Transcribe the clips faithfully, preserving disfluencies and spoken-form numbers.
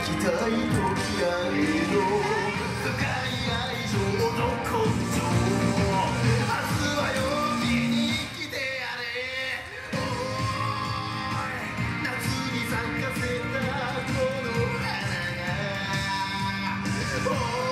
きたい時あれど深い愛情の根性明日は陽気に生きてやれおい夏に咲かせたこの花がお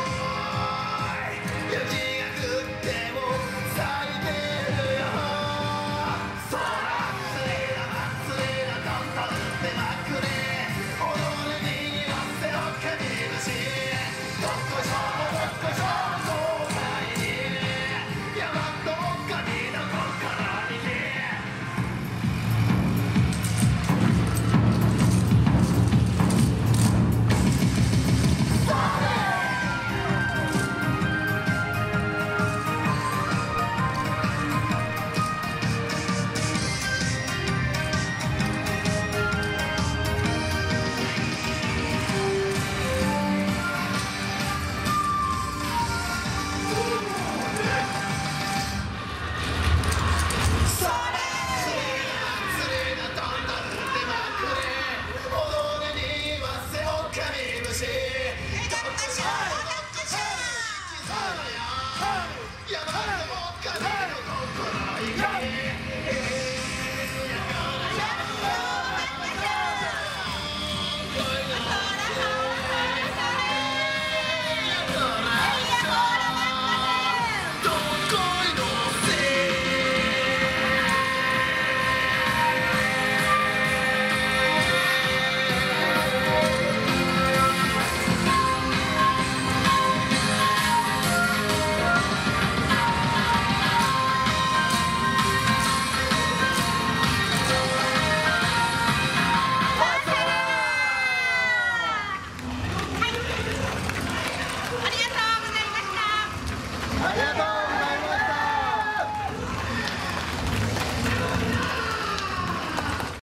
い雪が降っても咲いてるよ空つれだまつれだどんどん打ってまくれ踊るには汗をかきるしどっこいしょどっこいしょ豪快に山と神の心にありがとう